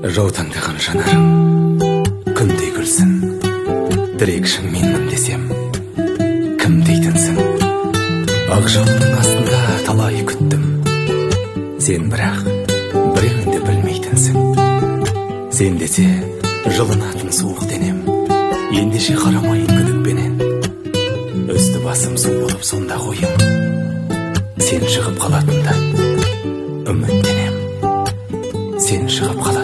жаутаңдаған жанарым күндей күлсін, тілекшің менмін десем кім дейтінсің? Ақ жауынның астында талай күттім, сен бірақ біреуін де білмейтінсің. Сен десе жылынатын суық денем, ендеше қарамайын күдікпенен. Үсті басым су болып сонда қойым, сен шығып қалатында үміттенем. Сен шығып қалатында